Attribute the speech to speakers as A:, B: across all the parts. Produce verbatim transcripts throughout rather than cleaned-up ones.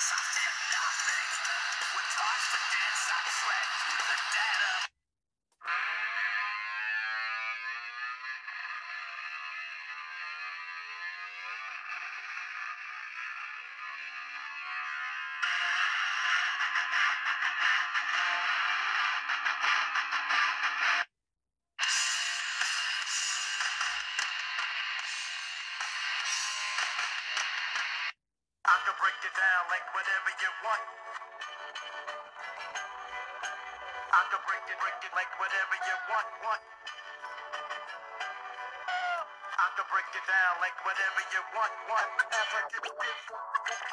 A: soft and nothing. With hearts to dance, I tread through the dead of I can break it down like whatever you want. I can break it, break it like whatever you want, want. I can break it down like whatever you want, want. Whatever you want.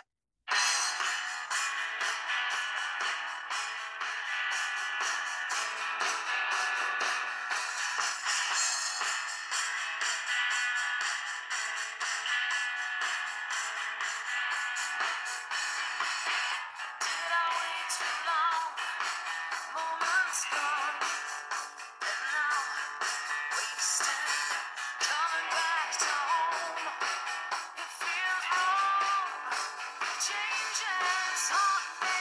B: Did I wait too long? Moments gone, and now wasted. Coming back to home, it feels wrong. Changes haunt me.